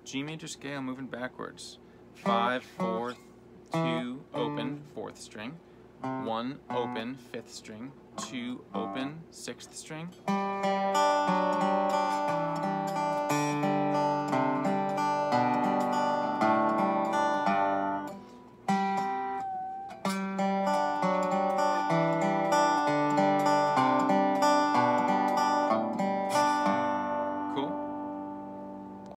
G major scale moving backwards. 5, 4, 2, open, 4th string. 1, open, 5th string. 2, open, 6th string.